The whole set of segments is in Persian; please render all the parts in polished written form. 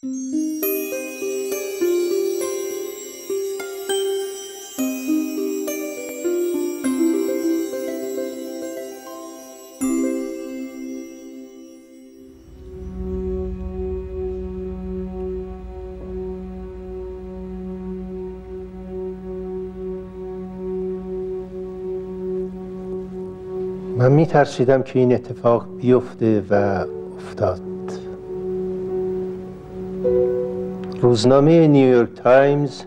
من می‌ترسیدم که این اتفاق بیفته و افتاد. روزنامه نیویورک تایمز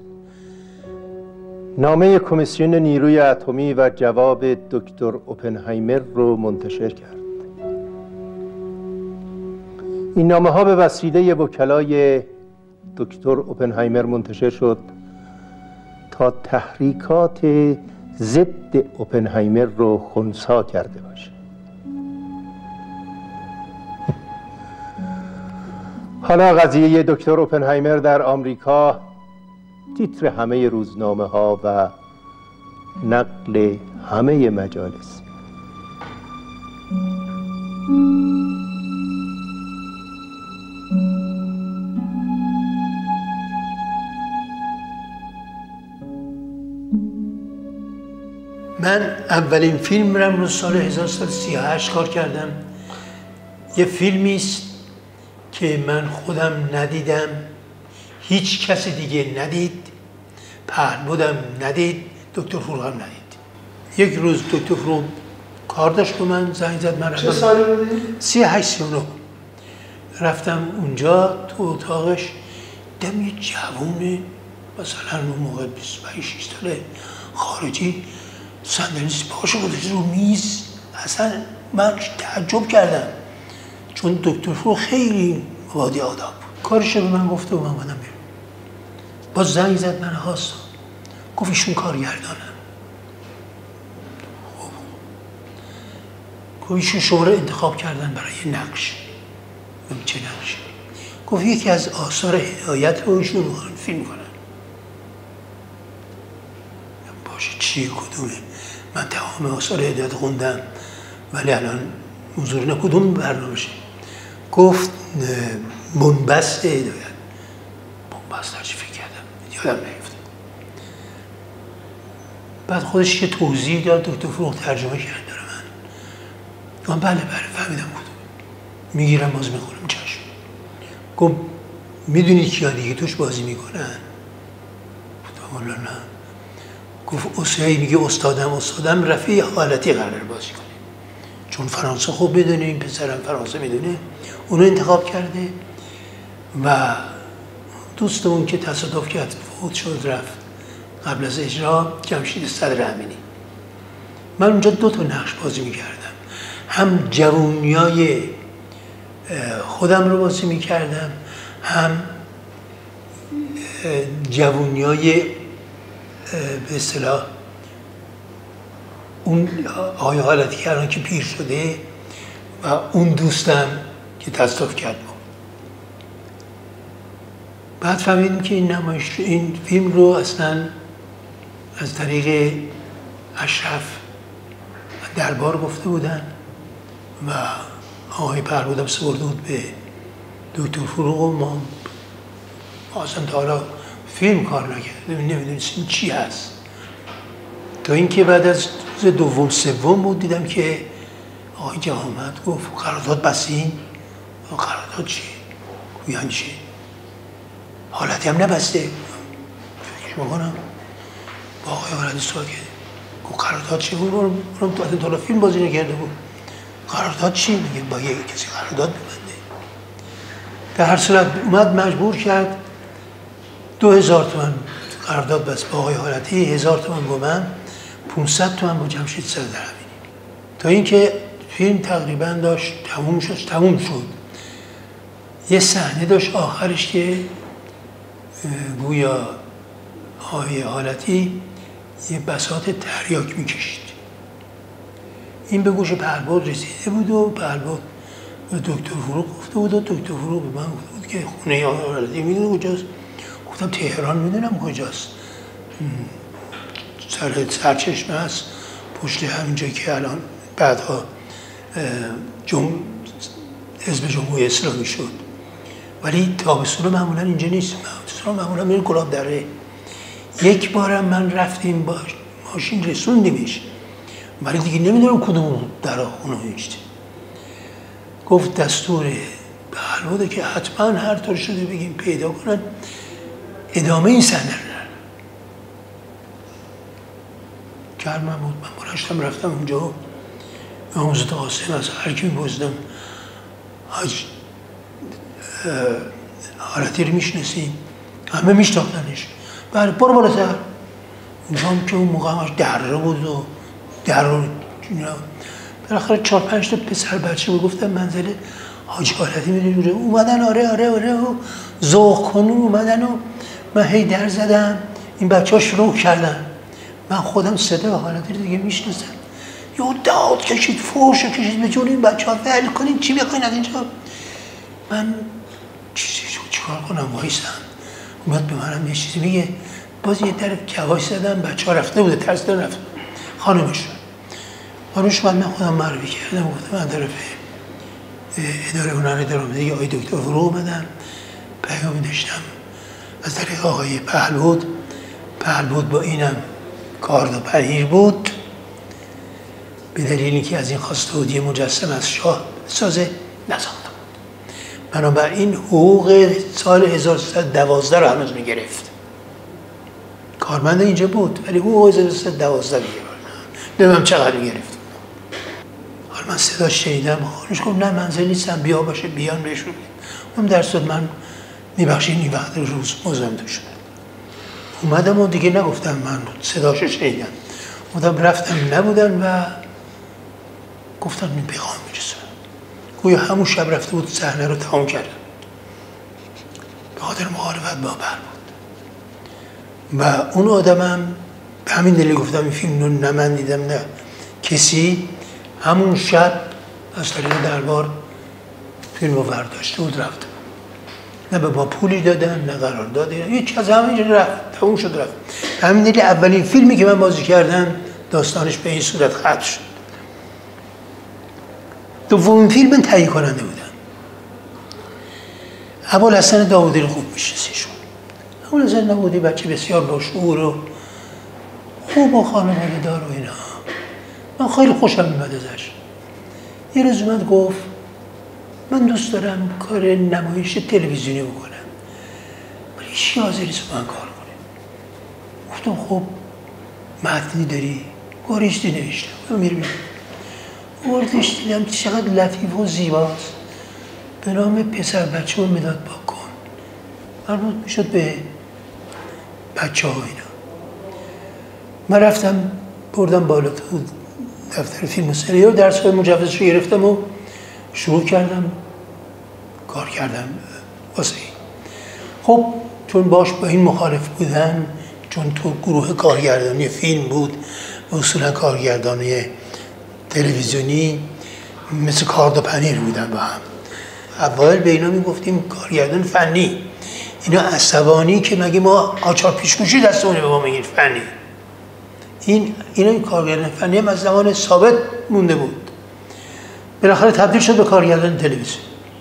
نامه کمیسیون نیروی اتمی و جواب دکتر اوپنهایمر رو منتشر کرد. این نامه ها به وسیله وکلای دکتر اوپنهایمر منتشر شد تا تحریکات ضد اوپنهایمر رو خنثی کرده باشه. حالا قضیه دکتر اوپنهایمر در آمریکا تیتر همه روزنامه ها و نقل همه مجالس. من اولین فیلمم رو سال 1338 کار کردم. یه فیلمی است که من خودم ندیدم، هیچ کس دیگه ندید، پهلودم ندید، دکتر فروغ هم ندید. یک روز دکتر فروغ کار داشت با من، زنگ زد. من چه سالی بودی؟ 38-39. رفتم اونجا تو اتاقش، دیدم یه جوونه مثلا اون موقع 25-26 ساله خارجی صندلی پاشو گذاشته رو میز. اصلا من تعجب کردم چون دکتر فروغ خیلی مبادی آداب بود. کارش رو به من گفته و من اومدم بیرون. باز زنگ زد من هاست، گفت ایشون کارگردانن. گفت ایشون شما رو انتخاب کردن برای نقش. چه نقشی؟ گفت یکی از آثار هدایت رو ایشون فیلم کنن. باشه چی کدومه؟ من تمام آثار هدایت خوندم ولی الان حضور کدوم برنامه‌شه؟ گفت بنبست هدایت. بنبست هرچی فکر کردم یادم نیفتاد. بعد خودش که توضیح داد، دکتر فروغ ترجمه کرد برای من. بله فهمیدم کدوم. میگیرم باز میخونم چشم. گفت میدونی کیا دیگه توش بازی میکنن؟ گفتم والا نه. گفت اسماعیل میگه استادم رفیع حالتی قرار بازی کنه، چون فرانسه خوب میدونه، این پسرم فرانسه میدونه، اونو انتخاب کرده. و دوستمون که تصادف کرد فوت شد رفت قبل از اجرا، جمشید صدر امینی. من اونجا 2 تا نقش بازی میکردم، هم جوونیای خودم رو بازی میکردم، هم جوونیای به اصطلاح اون آقای حالتی که الان که پیر شده و اون دوستم که تصادف کرد. بعد فهمیدیم که این فیلم رو اصلا از طریق اشرف دربار گفته بودن و آقای پهلودم سپرده بود به دکتر فروغ و ما اصلا تا حالا فیلم کار نکردیم، نمیدونستیم چی هست. تا اینکه بعد از روز دوم سوم بود دیدم که آقای جهامت گفت قرارداد بستین؟ قرارداد چی؟ یعنی چی؟ حالتی هم نبسته. فکرش بکنم با آقای حالتی صحبت کرد، گفت قرارداد چی بود؟ اونم تا حالا فیلم بازی نکرده بود. قرارداد چی؟ میگه با یه کسی قرارداد ببنده. در هر صورت اومد مجبور کرد 2000 تومن قرارداد بس با آقای حالتی، 1000 تومن با من، 500 تومن با جمشید صدر امینی. تا اینکه فیلم تقریبا داشت تموم شد. یه صحنه داشت آخرش که گویا آقای حالتی یه بساط تریاک میکشید. این به گوش پهلوان رسیده بود و پهلوان به دکتر فروغ گفته بود و دکتر فروغ به من گفته بود که خونه آقای حالتی میدونه کجاست؟ گفتم تهران میدونم کجاست، سرچشمه هست پشت همینجا که الان بعدها حزب جمهوری اسلامی شد ولی تابستون معمولا اینجا نیست، تابستون معمولا میریم گلاب دره. یک بارم من رفتیم با ماشین رسوندیمش، ولی دیگه نمیدونم کدوم در خونه هیچ. گفت دستور بهلوده که حتما هر طور شده بگیم پیدا کنن ادامه این صحنه رو. گرم بود، من برشتم رفتم اونجا، امام قاسم از هر کی می‌پرسیدم حاج آرته رو میشناسیم؟ همه میشناختنش. بله برو بالاتر. اونجا هم که اون موقع همش دره بود و در رو بالاخره 4-5 تا پسر بچه میگفتن منزل حاج آرته میره اومدن. آره و ذوق کنون اومدن و من هی در زدم، این بچه ها شروع کردن. من خودم صدا حالت دیگه میشناسم، یه داد کشید، فوش کشید به جون این بچه ها، ول کنین چی میخواین از اینجا. من چیکار کنم؟ وایسم. اومد به منم یه چیزی میگه، باز یه طرف کواش زدم، بچه ها رفته بوده، ترسیدن رفت. خانمش من خودم معرفی کردم، گفتم من طرف اداره هنر درآمدی یه آقای دکتر فرو اومدن، پیامی داشتم از طریق آقای پهلود با اینم کارد و پنیر بود، به دلیل اینکه از این خواسته بود یه مجسم از شاه سازه نساخته بود. بنابراین حقوق سال 1312 رو هنوز میگرفت. کارمند اینجا بود ولی حقوق 1312 میگرفت. نمیدونم چقدر میگرفت. حالا من صدا شنیدم، خانوش گفت نه منزل نیستم، بیا باشه بیان بهشون. اون در صورت من میبخشین این وقت روز مزاحمتون شده. اومدم و دیگه نگفتم من صداشو شنیدم. اومدم رفتم نبودن و گفتم این پیغام میرسه. گویا همون شب رفته بود صحنه رو تمام کردم. به خاطر مخالفت با بود. و اون آدمم به همین دلیل گفتم این فیلم رو نه من دیدم نه کسی، همون شب از طریق دربار فیلم رو برداشته بود رفت. نه به ما پولی دادن نه قرار دادن، هیچ از همینجا رفت، تموم شد رفت. همین دلیل اولین فیلمی که من بازی کردم داستانش به این صورت ختم شد. دومین فیلم من تهیه کننده بودم. ابوالحسن داودی رو خوب میشناسیشون. ابوالحسن داودی بچه بسیار باشعور و خوب و خانواده دار و اینا. من خیلی خوشم میاد ازش. یه روز اومد گفت من دوست دارم کار نمایش تلویزیونی بکنم، ولی هیچ حاضر نیست با من کار کنه. گفتم خب متنی داری؟ گاریشتی نوشتم. من میرم وردش دیدم چقدر لطیف و زیباست، به نام پسر بچه و مداد پاک کن. مربوط میشد به بچه ها اینا. من رفتم بردم بالا تو دفتر فیلم و سریال، درس‌های مجوزش رو گرفتم و شروع کردم کار کردم واسه این. خب چون باش با این مخالف بودن، چون تو گروه کارگردانی فیلم بود و اصولا کارگردانی تلویزیونی مثل کارد و پنیر بودن با هم. اول به اینا میگفتیم کارگردان فنی، اینا عصبانی که مگه ما آچار پیشگوشی دستمونه به ما میگین فنی. این کارگردان فنی هم از زمان ثابت مونده بود، بالاخره تبدیل شد به کارگردان تلویزیون.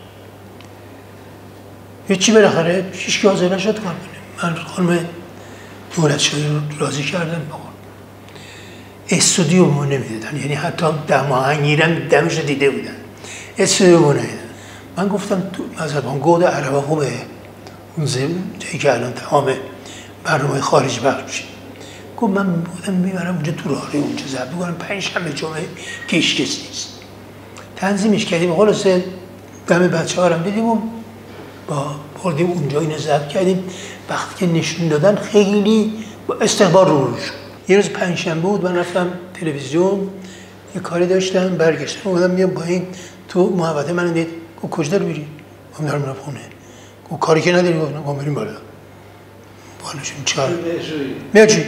هیچی بالاخره هیچ حاضر نشد کار کنه. من خانم دولتشاهی رو راضی کردم استودیو ما نمیدادن، یعنی حتی دماهنگیرم دمش رو دیده بودن، استودیو ما نمیدادن. من گفتم تو مذهبان گود عربا خوبه، اون جایی که الان تمام برنامه خارج پخش میشه. گفت من بودم میبرم اونجا تو راهروی اونجا ضبط میکنم، 5 شنبه جمعه که هیچ کس نیست. تنظیمش کردیم، خلاصه دم بچه ها رو دیدیم و با بردیم اونجا اینو ضبط کردیم. وقتی که نشون دادن خیلی با استقبال رو شد. یه روز 5 شنبه بود، من رفتم تلویزیون یه کاری داشتم، برگشتم اومدم میام با این تو محوطه من دید. گفت کجا رو میری؟ من دارم میرم خونه. گفت کاری که نداری؟ گفتم بریم بالا. بالاشون چهار میرجویی.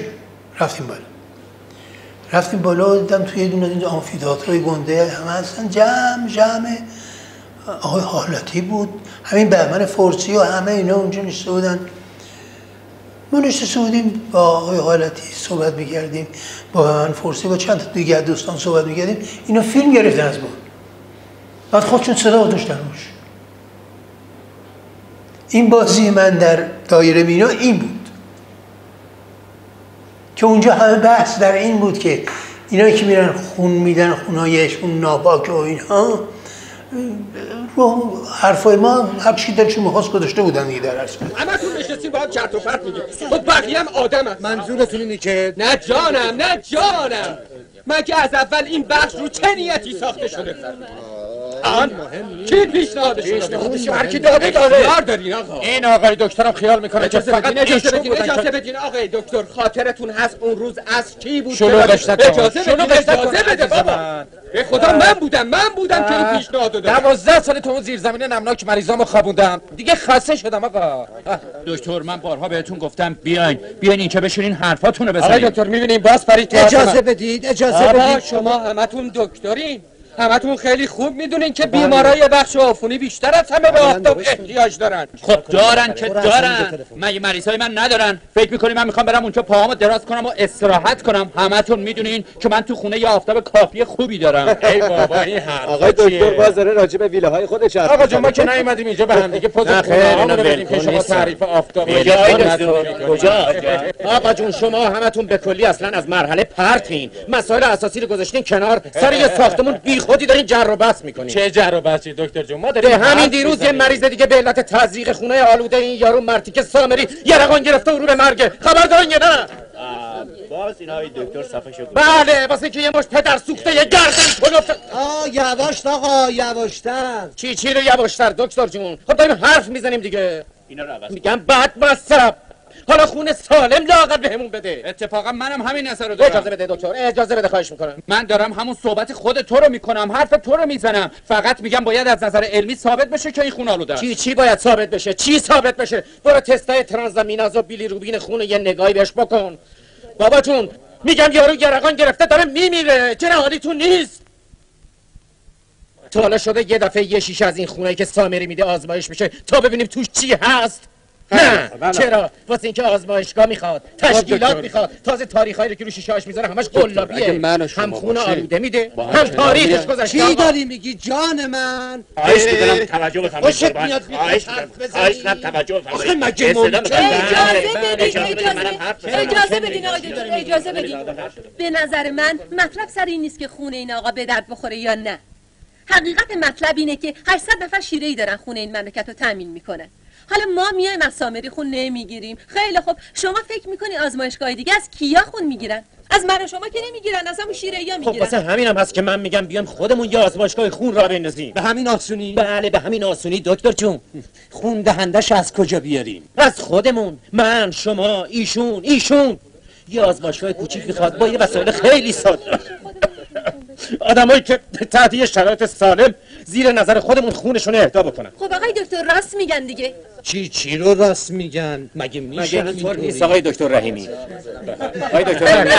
رفتیم بالا دیدم توی یه دونه از این آمفی‌تئاترهای گنده همه هستن، جمع آقای حالتی بود، همین بهمن فرسی و همه اینا اونجا نشسته بودن. ما نشسته بودیم با آقای حالتی صحبت می‌کردیم، با بهمن فرسی با چند تا دیگه دوستان صحبت می‌کردیم. اینا فیلم گرفتن از ما، بعد خودشون صدا داشتن روش. این بازی من در دایره مینا این بود که اونجا همه بحث در این بود که اینایی که میرن خون میدن، خونایشون ناپاک و اینها، رو حرفای ما هر چی دلشون می‌خواست گذاشته بودن دیگه در اصل. همتون نشستین باید چرت و پرت میگید. خب بقیه هم آدمن. منظورتون اینه که نه جانم مگه از اول این بخش رو چه نیتی ساخته شده؟ کی پیشنهادش هر کی داده اختیار دارین آقا. این آقای دکترم خیال میکنه که فقط اجازه بدین آقای دکتر. خاطرتون هست اون روز از کی بود؟ اجازه بده بابا. به خدا من بودم که این پیشنهاد دادم. 12 سال تو اون زیرزمین نمناک مریضامو خوابوندم. دیگه خسته شدم آقا. دکتر من بارها بهتون گفتم بیاین این که بشینین حرفاتونو بزنین. آقای دکتر میبینین باز پرید تو. اجازه بدید. شما همتون دکترین. همتون خیلی خوب میدونین که بیمارای بخش عفونی بیشتر از همه به آفتاب احتیاج دارن. خب دارن که دارن. مگه مریضای من ندارن؟ فکر میکنین من میخوام برم اونجا پاهامو دراز کنم و استراحت کنم؟ همتون میدونین که من تو خونه یه آفتاب کافی خوبی دارم. ای بابا این حرف آقای دکتر باز داره راجع به ویله های خودش حرف. آقا جون ما که نیومدیم اینجا به هم دیگه پوز خونه بدیم که شما تعریف آفتاب کجا آقا جون شما همتون به کلی اصلا از مرحله پرتین. مسائل اساسی رو گذاشتین کنار، سر یه ساختمون بیخودی دارین جر و بحث میکنین. چه جر و بحثی دکتر جون؟ ما داریم همین دیروز یه مریض دیگه به علت تزریق خونه آلوده این یارو مرتیک سامری یرقان گرفته و رو به مرگ. خبر دارین یا نه؟ باز اینای دکتر صفحه شد. بله واسه که یه مشت پدر سوخته یه گردن کلفت. یواش آقا یواشتر. چی رو یواشتر دکتر جون؟ خب داریم حرف میزنیم دیگه. اینا رو عوض میگم بعد مصرف. حالا خون سالم لااقل بهمون بده. اتفاقا منم همین نظر رو دارم. اجازه بده دکتر، اجازه بده خواهش میکنم. من دارم همون صحبت خود تو رو میکنم، حرف تو رو میزنم. فقط میگم باید از نظر علمی ثابت بشه که این خون آلوده است. چی باید ثابت بشه؟ چی ثابت بشه؟ برو تستای ترانزامیناز و بیلیروبین خون یه نگاهی بهش بکن. بابا جون میگم یارو یرقان گرفته داره میمیره. چرا حالیتون نیست؟ تا حالا شده یه دفعه یه شیشه از این خونایی که سامری میده آزمایش بشه تا ببینیم توش چی هست؟ نه چرا؟ واسه اینکه آزمایشگاه میخواد، تشکیلات میخواد، تازه تاریخایی رو که رو شیشه‌اش میذاره همش قلابیه. هم خون آلوده میده، هم تاریخش گذشته. چی داری میگی جان من؟ خواهش می‌کنم توجه بفرمایید. خوشت میاد خواهش می‌کنم توجه بفرمایید. آخه مگه ممکنه؟ اجازه بدین آقای دکتر، اجازه بدین. به نظر من مطلب سر این نیست که خون این آقا به درد بخوره یا نه. حقیقت مطلب اینه که 800 نفر شیره‌ای دارن خون این مملکت رو تامین میکنن. حالا ما میایم از سامری خون نمیگیریم. خیلی خوب، شما فکر میکنی آزمایشگاه دیگه از کیا خون میگیرن؟ از من و شما که نمیگیرن، از همون شیره‌ایا میگیرن. خب واسه همینم هست که من میگم بیام خودمون یه آزمایشگاه خون را بندازیم. به همین آسونی؟ بله به همین آسونی دکتر جون. خون دهندش از کجا بیاریم؟ از خودمون. من، شما، ایشون. یه آزمایشگاه کوچیک میخواد با یه وسایل خیلی ساده. آدمایی که تحت یه شرایط سالم زیر نظر خودمون خونشون اهدا بکنن. خب آقای دکتر راست میگن دیگه. چی رو راست میگن؟ مگه میشه اینطور نیست آقای دکتر رحیمی؟ آقای دکتر رحیمی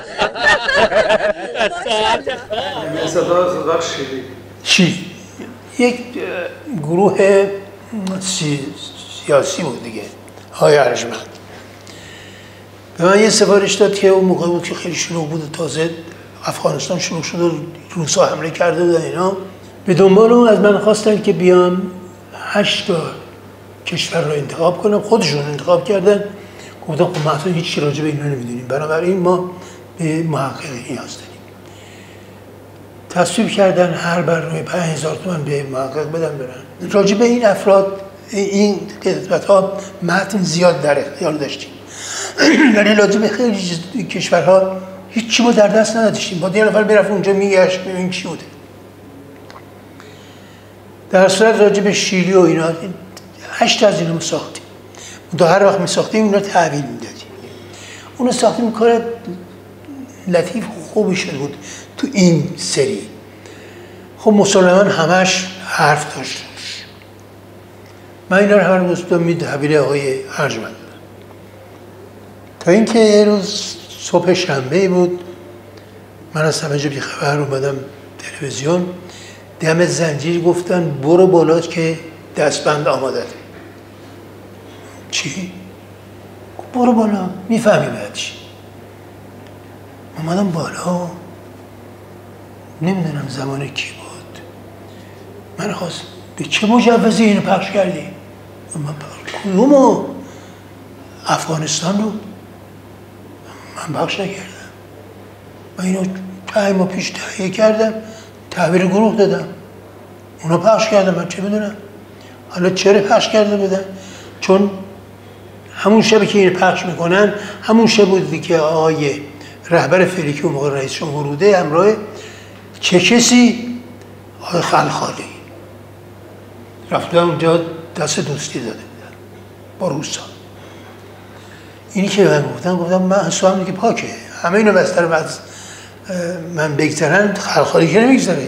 چی؟ یک گروه سیاسی بود دیگه، های ارجمند به من یه سفارش داد که اون موقع بود که خیلی شلوغ بود، تازه افغانستان شروع شد و روسا حمله کرده بودن اینا. به دنبال اون از من خواستن که بیام 8 تا کشور رو انتخاب کنم. خودشون انتخاب کردن. گفتم خب ما اصلا هیچ راجع به اینا نمیدونیم، بنابراین ما به محقق نیاز داریم. تصویب کردن هر برنامه 5000 تومان به محقق بدن برن. راجع به این افراد این قسمت ها متن زیاد در اختیار داشتیم، ولی راجع به خیلی کشورها هیچی ما در دست نداشتیم. با یه نفر برفت اونجا میگشت ببین چی بوده. در صورت راجع به شیلی و اینا 8 از اینا ما ساختیم. تا هر وقت می ساختیم اینا تحویل میدادیم. اونو ساختیم، کار لطیف خوبی شده بود تو این سری. خب مسلمان همش حرف داشت. من اینا رو هر روز تحویل آقای ارجمند. تا اینکه یه روز صبح شنبه بود، من از همه جا بیخبر اومدم تلویزیون، دم زنجیر گفتن برو بالا که دستبند آماده. چی؟ برو بالا، میفهمی بعد چی؟ اومدم بالا، نمیدونم زمان کی بود. من خواست به چه مجوزی اینو پخش کردی؟ من پخش کدوم افغانستان رو من بخش نکردم. من اینو 5 ماه پیش تهیه کردم، تحویل گروه دادم، اونا پخش کردم. من چه میدونم حالا چرا پخش کرده بودن؟ چون همون شبی که این پخش میکنن همون شب بودی که آقای رهبر فعلی که اون موقع رئیس جمهور بوده همراه چه کسی، آقای خلخالی، رفتن اونجا دست دوستی داده بودن با روسا. اینی که من گفتم من حسابم دیگه پاکه، همه اینو بستر از من بگذارن، خلخالی که نمیگذاره.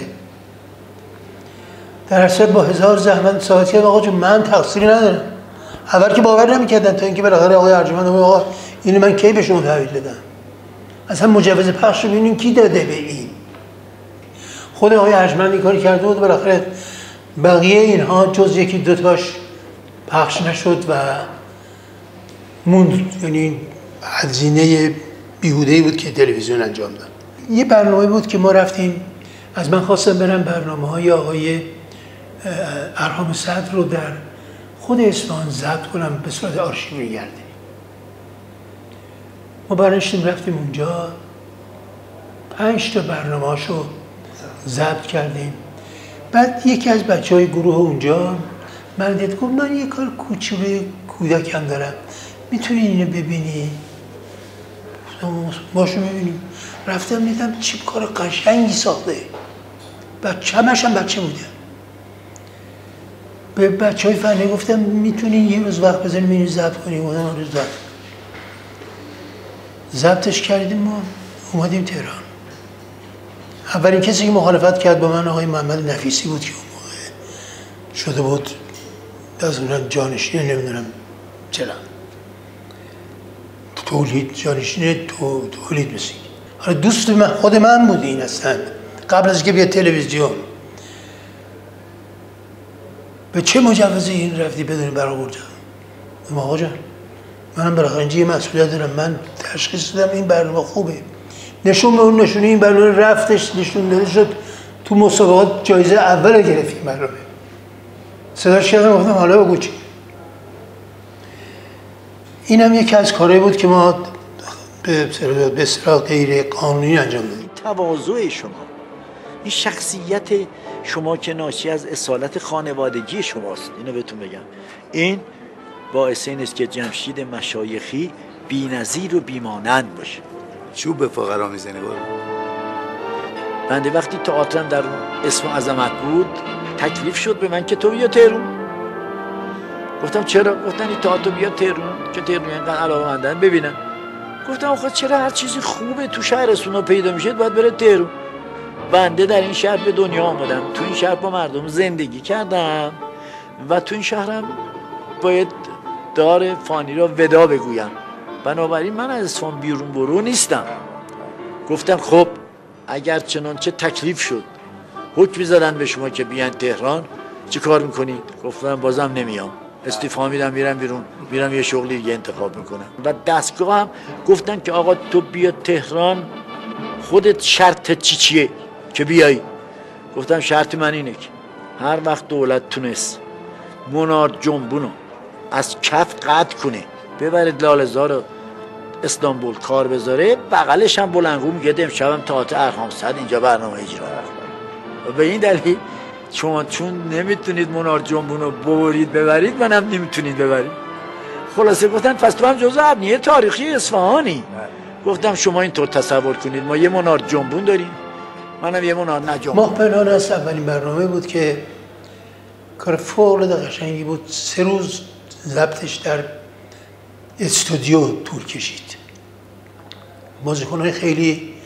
در اصل با 1000 زحمت ثابت کردم آقا جون من تقصیری ندارم. اول که باور نمی‌کردن تا اینکه بالاخره آقای ارجمند گفت آقا اینو من کی به شما تحویل دادم؟ اصلا مجوز پخش رو ببینیم کی داده به این. خود آقای ارجمند این کاری کرده بود، بالاخره بقیه اینها جز یکی دو تاش پخش نشد و موند. یعنی هزینه بیهوده‌ای بود که تلویزیون انجام داد. یه برنامه بود که ما رفتیم، از من خواستم برم برنامه‌های آقای ارهام صدر رو در خود اصفهان ضبط کنم به صورت آرشیوی گردی. ما برنشتیم رفتیم اونجا، 5 تا برنامه‌هاشو ضبط کردیم. بعد یکی از بچه‌های گروه اونجا من دید گفت من یه کار کوچولوی کودکم دارم، میتونی اینو ببینی؟ باشو میبینیم. رفتم دیدم چه کار قشنگی ساخته. همش هم بچه بوده. به بچه‌های فنی گفتم میتونی یه روز وقت بذاریم اینو ضبط کنیم؟ اون روز ضبطش کردیم. ما اومدیم تهران. اولین کسی که مخالفت کرد با من آقای محمد نفیسی بود که اون موقع شده بود از اون جانشین، نمیدونم چرا تولید جانشین تولید مثل. حالا دوست من خود من بود این اصلا قبل از که بیاد تلویزیون. به چه مجوزی این رفتی بدون برآورده؟ آقا جان منم بالاخره اینجا یه مسئولیت دارم، من تشخیص دادم این برنامه خوبه، نشون به اون نشونه این برنامه رفتش نشون داده شد تو مسابقات جایزه اول گرفت. این برنامه صداش کردم گفتم حالا بگو چی. اینم یکی از کارهایی بود که ما به اصطلاح غیر قانونی انجام دادیم. تواضع شما، این شخصیت شما که ناشی از اصالت خانوادگی شماست، اینو بهتون بگم، این باعث این است که جمشید مشایخی بی‌نظیر و بیمانند باشه. چوب به فقرا میزنی بابا. بنده وقتی تئاترم در اسم عظمت بود تکلیف شد به من که تو بیا تهرون. گفتم چرا؟ گفتن این تئاتر بیا تهرون که تهرون اینقدر علاقه‌مندن ببینن. گفتم آخه چرا هر چیزی خوبه تو شهرستون پیدا میشه باید بره تهرون. بنده در این شهر به دنیا آمدم، تو این شهر با مردم زندگی کردم و تو این شهرم باید دار فانی را ودا بگویم. بنابراین من از اصفهان بیرون برو نیستم. گفتم خب اگر چنانچه تکلیف شد حکم زدن به شما که بیان تهران چی کار میکنید؟ گفتم بازم نمیام، استعفا میدم میرم بیرون، میرم یه شغلی دیگه انتخاب میکنم. و دستگاه هم گفتن که آقا تو بیا تهران، خودت شرط چیه که بیایی؟ گفتم شرط من اینه که هر وقت دولت تونست منار جنبونو از کف قطع کنه ببرید لاله‌زار رو استانبول کار بذاره، بغلش هم بلندگو میگه امشبم تئاتر ارهام صدر اینجا برنامه اجرا. و به این دلیل شما چون نمیتونید منار جنبونو ببرید ببرید، منم نمیتونید ببرید. خلاصه گفتن پس تو هم جزء ابنیه تاریخی اصفهانی. گفتم شما اینطور تصور کنید ما یه منار جنبون داریم، منم یه منار نجنبون. ماه پنهان است اولین برنامه بود که کار فوق‌العاده قشنگی بود. 3 روز ضبطش در استودیو طول کشید. بازیکن‌های خیلی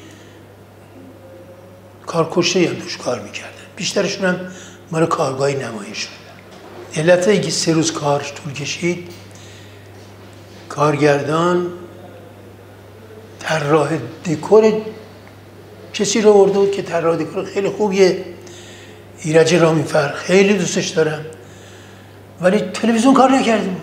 کارکشته هم توش کار میکردن، بیشترشون هم مال کارگاهی نمایش شدن. علت اینکه 3 روز کارش طول کشید، کارگردان طراح دکور کسی رو آورده بود که طراح دکور خیلی خوبیه، ایرج رامین فر، خیلی دوستش دارم، ولی تلویزیون کار نکرده بود.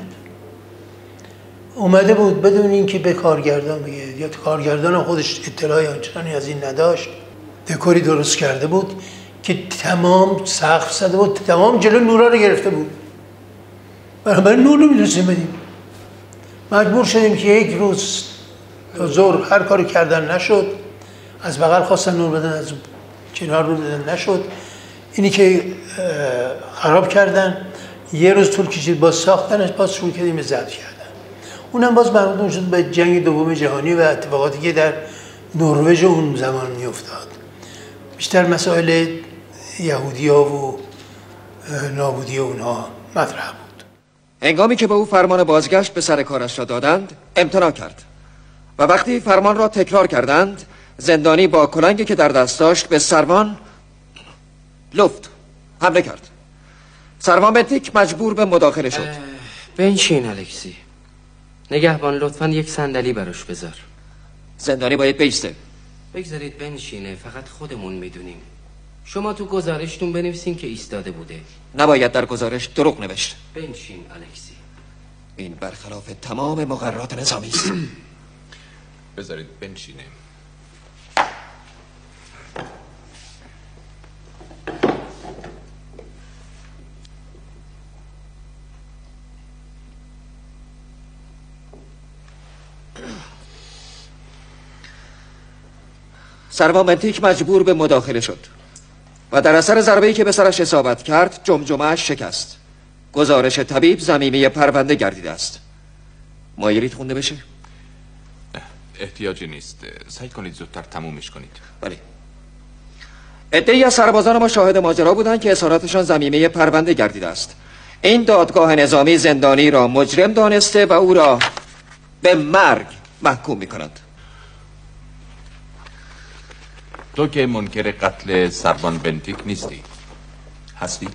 اومده بود بدون اینکه به کارگردان بگه، یا کارگردان خودش اطلاعی آنچنانی از این نداشت. دکوری درست کرده بود که تمام سقف زده بود، تمام جلو نورا رو گرفته بود. بنابراین نور نمی‌تونستیم بدیم. مجبور شدیم که یک روز تا ظهر هر کاری کردن نشد، از بغل خواستن نور بدن، از کنار رو بدن نشد، اینی که خراب کردن. یه روز طول کشید باز ساختنش، باز شروع کردیم ضبط کردن. اونم باز مربوط شد به جنگ دوم جهانی و اتفاقاتی که در نروژ اون زمان میافتاد. بیشتر مسائل یهودی‌ها و نابودی اونها مطرح بود. هنگامی که به او فرمان بازگشت به سر کارش را دادند امتناع کرد و وقتی فرمان را تکرار کردند زندانی با کلنگی که در دست داشت به سروان لفت حمله کرد. سروان بنتیک مجبور به مداخله شد. بنشین الکسی. نگهبان لطفاً یک صندلی براش بذار. زندانی باید بیسته. بگذارید بنشینه، فقط خودمون میدونیم. شما تو گزارشتون بنویسین که ایستاده بوده. نباید در گزارش دروغ نوشت. بنشین الکسی. این برخلاف تمام مقررات نظامی است. بذارید بنشینه. سروان بنتیک مجبور به مداخله شد و در اثر ضربه‌ای که به سرش اصابت کرد جمجمه‌اش شکست. گزارش طبیب ضمیمه پرونده گردیده است. مایلید خونده بشه؟ احتیاجی نیست. سعی کنید زودتر تمومش کنید. بله. عده‌ای از سربازان ما شاهد ماجرا بودند که اظهاراتشان ضمیمه پرونده گردیده است. این دادگاه نظامی زندانی را مجرم دانسته و او را به مرگ محکوم می‌کند. تو که منکر قتل سروان بنتیک نیستی، هستی؟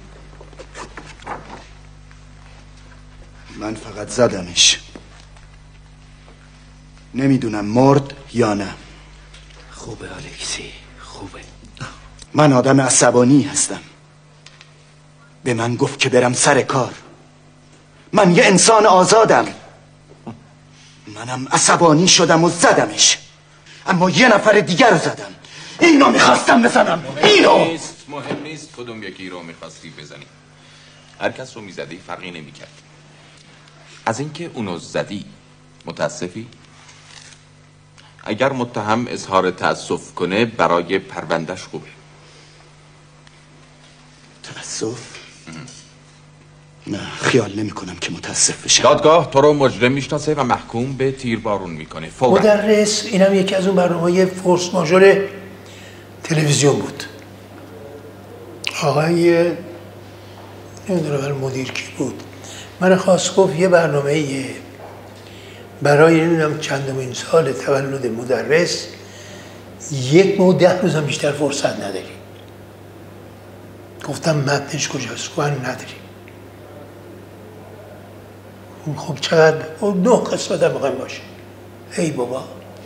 من فقط زدمش. نمیدونم مرد یا نه. خوبه الکسی، خوبه. من آدم عصبانی هستم. به من گفت که برم سر کار. من یه انسان آزادم. منم عصبانی شدم و زدمش. اما یه نفر دیگر رو زدم. اینو میخواستم بزنم. اینو مهم نیست کدوم یکی رو میخواستی بزنی. هر کس رو میزدی فرقی نمیکرد. از اینکه اونو زدی متاسفی؟ اگر متهم اظهار تأسف کنه برای پروندهش خوبه. تأسف؟ نه، خیال نمی کنم که متاسف بشم. دادگاه تو رو مجرم میشناسه و محکوم به تیربارون میکنه فوراً. مدرس اینم یکی از اون برنامه‌های فورس ماژور تلویزیون بود. آقای نمیدونم مدیر کی بود، من خواست گفت یه برنامه برای نمیدونم چندمین سال تولد مدرس 1 ماه و 10 روز هم بیشتر فرصت نداریم. گفتم متنش کجاست؟ گفتن نداریم. خب چقدر؟ 9 قسمت هم میخوایم باشه. ای بابا.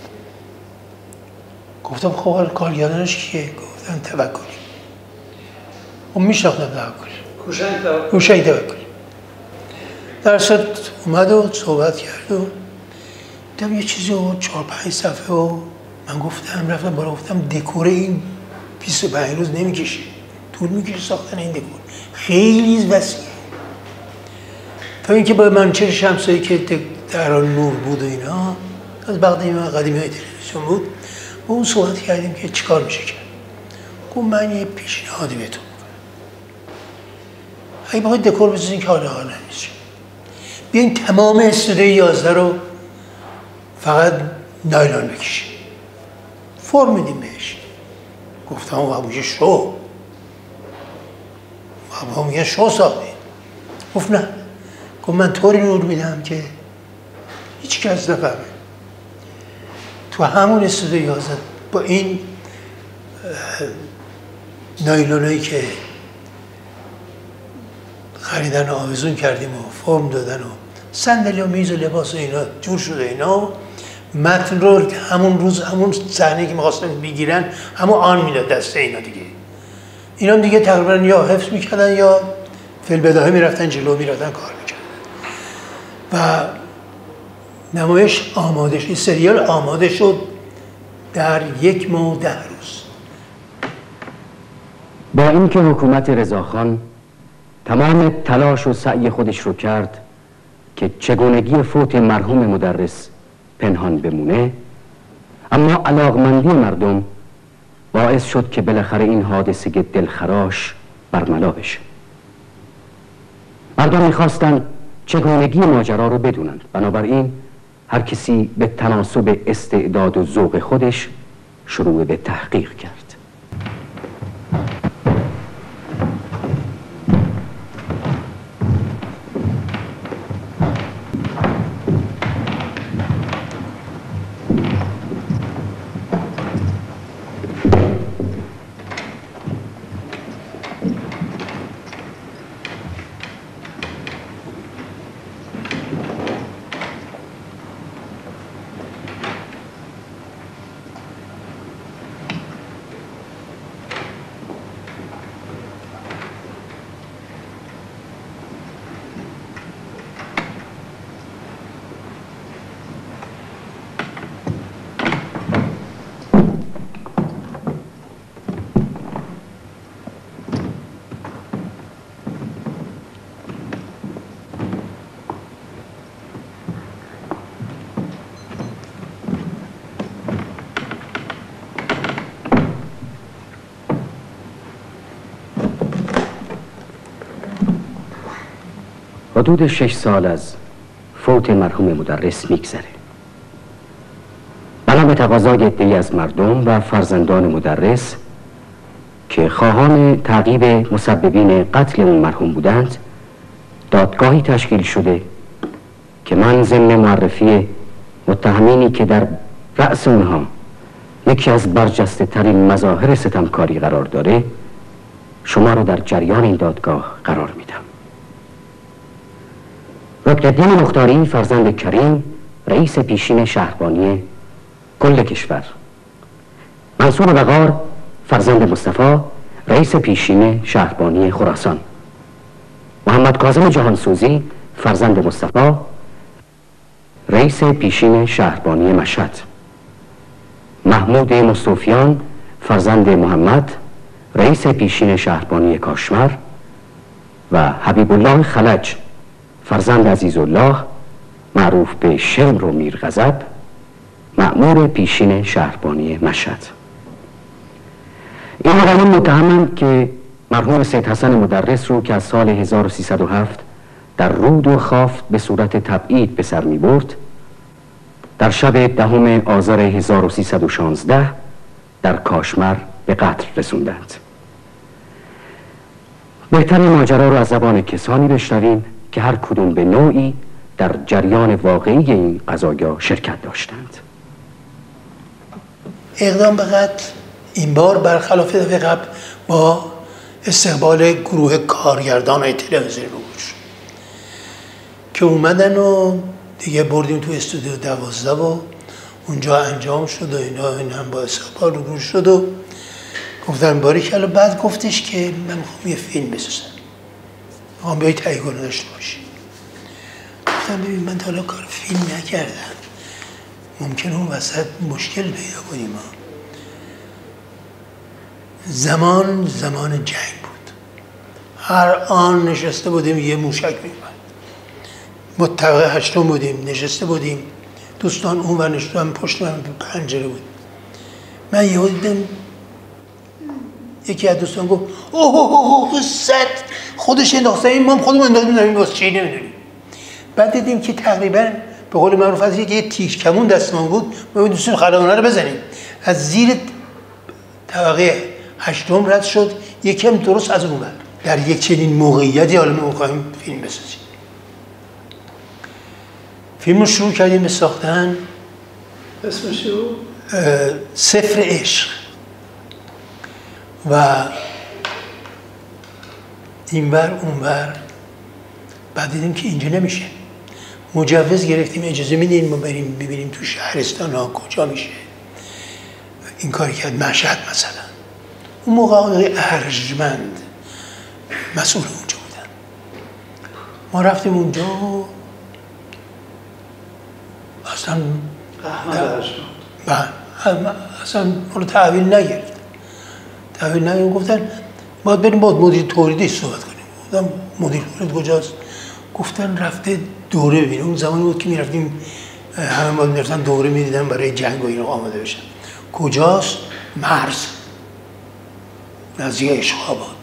گفتم خب کارگردانش کیه؟ گفتن توکلی. خب میشناختم توکلی. کوشنگ توکلی. در صد اومد و صحبت کرد و دیدم یه چیزی و 4-5 صفحه و من گفتم رفتم بالا گفتم دکور این 25 روز نمیکشه، طول میکشه ساختن این دکور، خیلی وسیعه. تا اینکه با منچر شمسایی که در آن نور بود و اینا از بقدیم قدیمی های تلویزیون بود با اون صحبت کردیم که چیکار میشه کرد. گفت من یه پیشنهادی بهتون میکنم، اگه بخواید دکور بسازین که حالا نمیشه، بیاین تمام استودیوی 11 رو فقط نایلون بکشیم، فرم میدیم بهش. گفتم و میگه شو، و میگه شو ساختیم. گفت نه، گفت من طوری نور میدم که هیچ کس نفهمه. تو همون استودیو 11 با این نایلونایی که خریدن و آویزون کردیم و فرم دادن و صندلی و میز و لباس و اینا جور شده اینا، متن رو همون روز همون صحنه که می‌خواستن بگیرن همون آن میداد دست اینا دیگه. اینا دیگه تقریبا یا حفظ میکردن یا فی البداهه میرفتن جلو میرفتن کار میکردن و نمایش آماده شد. این سریال آماده شد در 1 ماه و 10 روز. با اینکه حکومت رضاخان تمام تلاش و سعی خودش رو کرد که چگونگی فوت مرحوم مدرس پنهان بمونه، اما علاقمندی مردم باعث شد که بالاخره این حادثه دلخراش برملا بشه. مردم میخواستن چگونگی ماجرا رو بدونن، بنابراین هر کسی به تناسب استعداد و ذوق خودش شروع به تحقیق کرد. حدود 6 سال از فوت مرحوم مدرس میگذره. بنا به تقاضای عده‌ای از مردم و فرزندان مدرس که خواهان تعقیب مسببین قتل اون مرحوم بودند، دادگاهی تشکیل شده که من ضمن معرفی متهمینی که در رأس اونها یکی از برجسته ترین مظاهر ستمکاری قرار داره، شما رو در جریان این دادگاه قرار میدم. رکنالدین مختاری فرزند کریم، رئیس پیشین شهربانی کل کشور. منصور وقار فرزند مصطفی، رئیس پیشین شهربانی خراسان. محمد کاظم جهانسوزی فرزند مصطفی، رئیس پیشین شهربانی مشهد. محمود مصطفیان فرزند محمد، رئیس پیشین شهربانی کاشمر. و حبیب الله خلج فرزند عزیزالله، معروف به شمر و میرغضب، مأمور پیشین شهربانی مشهد. این آقایان متهمند که مرحوم سید حسن مدرس رو که از سال 1307 در رود و خافت به صورت تبعید به سر می برد، در شب 10 آذر 1316 در کاشمر به قتل رسوندند. بهتر ماجرا رو از زبان کسانی بشنویم که هر کدوم به نوعی در جریان واقعی این قضایا شرکت داشتند. اقدام به قتل این بار برخلاف دفعه قبل با استقبال گروه کارگردان تلویزیون بود که اومدن و دیگه بردیم تو استودیو 12 و اونجا انجام شد و این هم با استقبال روبرو شد و گفتن باریکلا. بعد گفتش که من میخوام یه فیلم بسازم، میخوام بیایی تهیه کننده داشته باشی. گفتم ببین من تا حالا کار فیلم نکردم، ممکنه اون وسط مشکل پیدا کنیم. زمان جنگ بود، هر آن نشسته بودیم یه موشک می‌اومد. ما طبقه 8 بودیم، نشسته بودیم، دوستان اون ور نشستن، پشت من پنجره بود. من یهو دیدم یکی از دوستان گفت اوه صد خودش انداخته، این ما خودمون انداختیم زمین، واسه چی نمیدونیم. بعد دیدیم که تقریبا به قول معروف از یه تیک کمون دستمون بود، ما دوستان خلبانه رو بزنیم. از زیر طبقه 8 رد شد، یکم درست از اون ور. در یک چنین موقعیتی حالا ما می‌خوایم فیلم بسازیم. فیلم رو شروع کردیم به ساختن. اسمش صفر عشق. و اینور اونور. بعد دیدیم که اینجا نمیشه، مجوز گرفتیم، اجازه میدین ما بریم ببینیم تو شهرستان ها کجا میشه. این کاری کرد مشهد مثلا. اون موقع آقای ارجمند مسئول اونجا بودن. ما رفتیم اونجا و اصلا اصلا رو تحویل نگرفت. گفتن باید بریم با مدیر تولیدی صحبت کنیم. گفتم مدیر تولید کجاست؟ گفتن رفته دوره ببینیم. اون زمانی بود که میرفتیم همه ما میرفتن دوره میدیدن برای جنگ و اینا آماده بشن. کجاست؟ مرز، نزدیک اشخابات.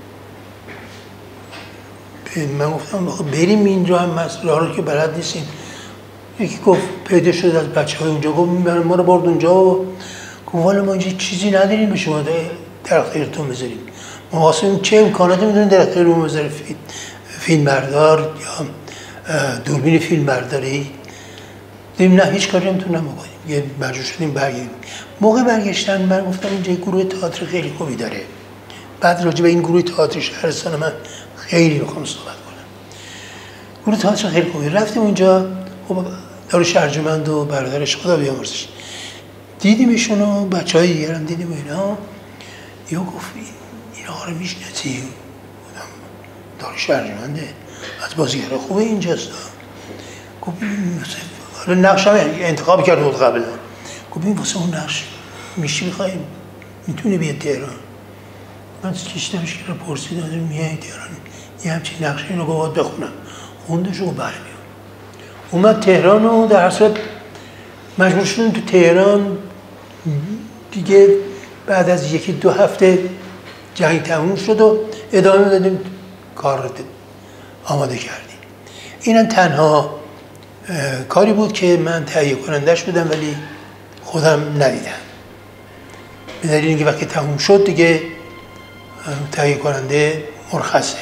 من گفتم بریم اینجا، هم راه رو که بلد نیستیم. یکی گفت پیدا شد از بچه‌های اونجا، گفت ما رو برد اونجا و گفت والا ما اینجا چیزی نداریم به شما درخت خیرتون بذاریم. ما واسه چه امکاناتی میدونیم درخت خیرتون بذاریم؟ فیلم بردار یا دوربین فیلم برداری؟ دیدیم نه هیچ کاری نمیتونم بکنیم. یه مجبور شدیم برگردیم. موقع برگشتن من گفتم اینجا گروه تئاتر خیلی خوبی داره. بعد راجع به این گروه تئاتر شهرستان من خیلی میخوام صحبت کنم. گروه تئاتر خیلی خوبی. رفتیم اونجا، خب داریوش ارجمند و برادرش خدا بیامرزش دیدیمشون و بچهای دیگه هم دیدیم و اینا. یا گفت این آقا رو میشناسی؟ گفتم داریوش ارجمنده، از بازیگر خوبه اینجاست. گفت حالا نقش هم انتخاب کرده بود قبلا. گفت این واسه اون نقش میخوایم میتونه بیاد تهران. من کشیدمش که رو پرسیدم میای تهران یه همچین نقشه اینو گفت بخونم. خوندش رو برمیاد. اومد تهران و در صورت مجبور شدیم تو تهران دیگه بعد از یکی دو هفته جنگ تموم شد و ادامه دادیم کار رو آماده کردیم. اینم تنها کاری بود که من تهیه کنندش بودم ولی خودم ندیدم. به دلیل اینکه وقتی تموم شد دیگه تهیه کننده مرخصه.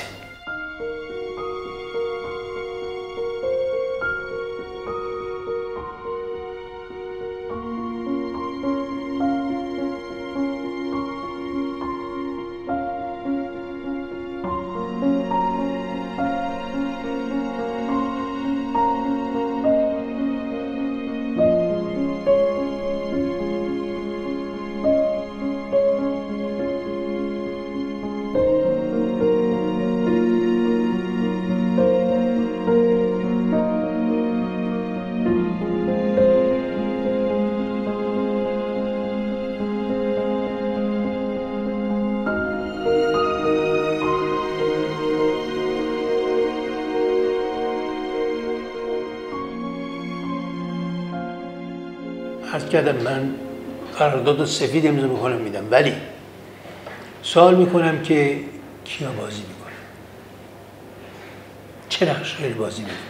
عرض کردم من قرارداد سفید امضا میکنم میدم، ولی سوال میکنم که کیا بازی میکنن، چه نقشهایی بازی میکنن.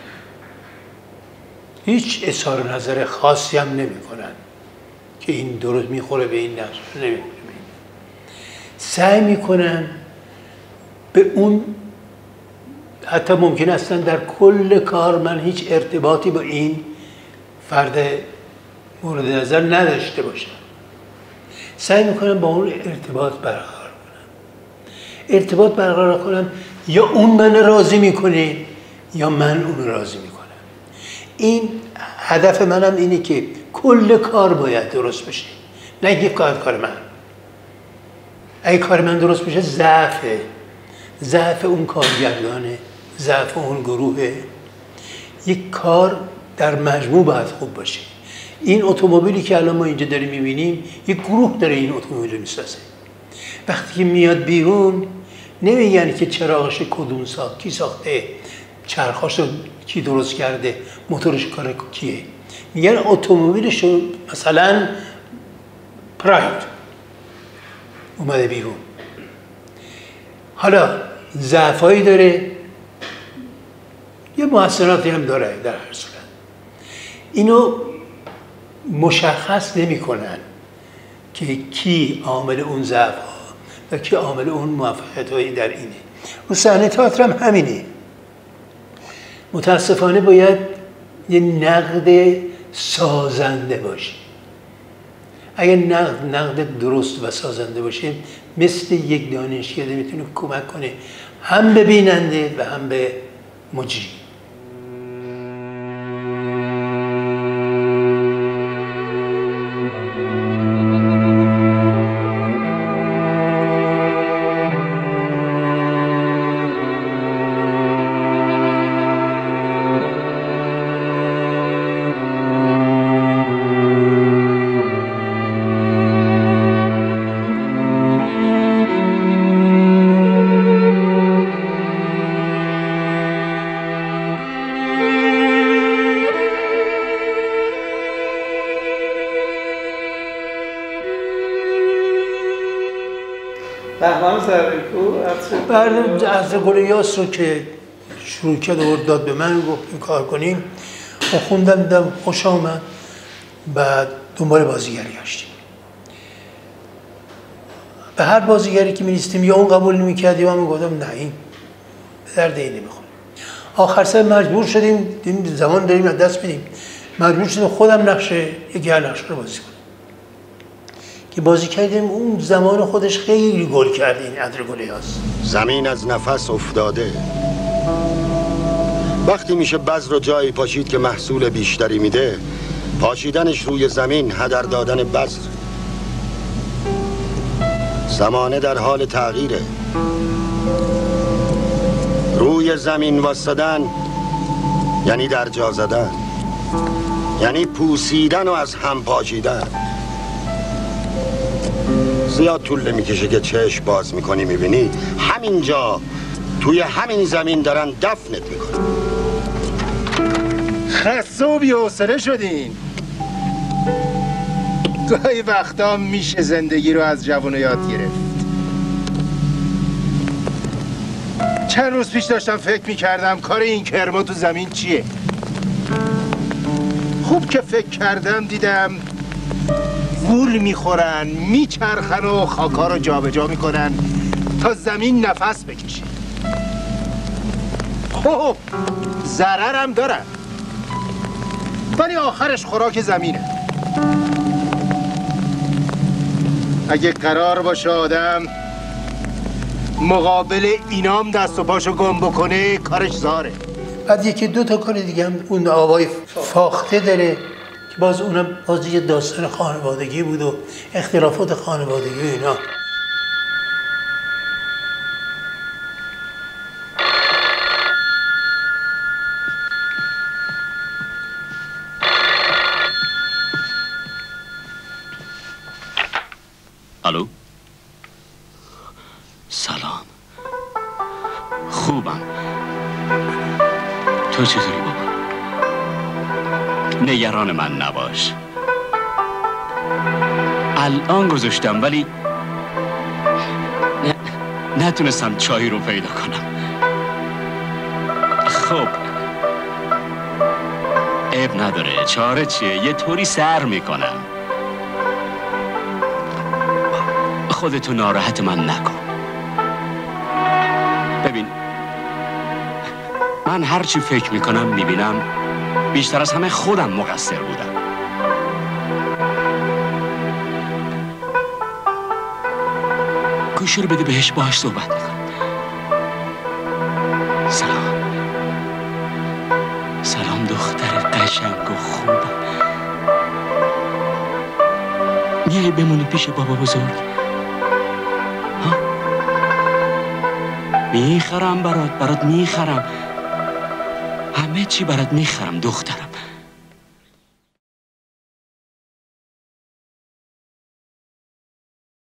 هیچ اظهار نظر خاصی هم نمیکنن که این درست میخوره به این نقش، نمیخوره به این. سعی میکنن به اون، حتی ممکن اصلا در کل کار من هیچ ارتباطی با این فرد مورد نظر نداشته باشم، سعی میکنم با اون ارتباط برقرار کنم. ارتباط برقرار کنم یا اون من راضی میکنه یا من اون راضی میکنم. این هدف منم اینه که کل کار باید درست بشه، نه اینکه کار من. اگه کار من درست بشه ضعف اون کارگردانه، ضعف اون گروهه. یک کار در مجموع باید خوب باشه. این اتومبیلی که الان ما اینجا داریم میبینیم یک گروه داره این اتومبیل رو میسازه. وقتی که میاد بیرون نمیگن که چراغش کدوم ساخت، کی ساخته، چرخاش رو کی درست کرده، موتورش کار کیه. میگن اتومبیلش رو مثلا پراید اومده بیرون. حالا ضعفایی داره، یه محسناتی هم داره. در هر صورت اینو مشخص نمی کنن که کی عامل اون ضعف ها و کی عامل اون موفقیت هایی در اینه. رو صحنه تئاتر هم همینه. متاسفانه باید یه نقد سازنده باشه. اگر نقد درست و سازنده باشه مثل یک دانشکده میتونه کمک کنه هم به بیننده و هم به مجری. بهمان زرین‌پور بعد عطر یاس رو که شروع کرد و داد به من گفت این کار کنیم و خوندم دیدم خوش آمد. بعد دنبال بازیگری گشتیم. به هر بازیگری که می‌رسیدیم یا اون قبول نمی‌کرد یا من می‌گفتم نه این به درد این نمی‌خوره. آخر سر مجبور شدیم، دیدیم زمان داریم از دست میدیم، مجبور شدیم خودم یکی هر نقشه رو بازی کنم که بازی کردیم. اون زمان خودش خیلی گل کرد این عطر یاس. زمین از نفس افتاده. وقتی میشه بذر رو جایی پاشید که محصول بیشتری میده، پاشیدنش روی زمین هدر دادن بذر. زمانه در حال تغییره. روی زمین واسدن یعنی در جا زدن، یعنی پوسیدن و از هم پاشیدن. زیاد طول نمیکشه که چشم باز میکنی میبینی همینجا توی همین زمین دارن دفنت میکنن. خسته و بی‌حوصله شدین. گاهی وقتا میشه زندگی رو از جوان یاد گرفت. چند روز پیش داشتم فکر میکردم کار این کرما تو زمین چیه. خوب که فکر کردم دیدم گول میخورن، میچرخن و خاکا رو جابجا میکنن تا زمین نفس بکشه. خب ضررم دارن ولی آخرش خوراک زمینه. اگه قرار باشه آدم مقابل اینام دست و پاشو گم بکنه کارش زاره. بعد یکی دو تا کار دیگه هم اون آوای فاخته داره که باز اونم باز یه داستان خانوادگی بود و اختلافات خانوادگی و اینا. الو سلام، خوبم. تو چطوری بابا؟ نگران من نباش، الان گذاشتم ولی نتونستم چای رو پیدا کنم. خب عیب نداره، چاره چیه؟ یه طوری سر میکنم. خودتو ناراحت من نکن. ببین من هرچی فکر میکنم میبینم بیشتر از همه خودم مقصر بودم. گوشی رو بده بهش، باهاش صحبت میکنم. سلام. سلام دختر قشنگ و خوبم. میای بمونی پیش بابا بزرگ؟ میخرم برات میخرم، همه چی برات میخرم دختر.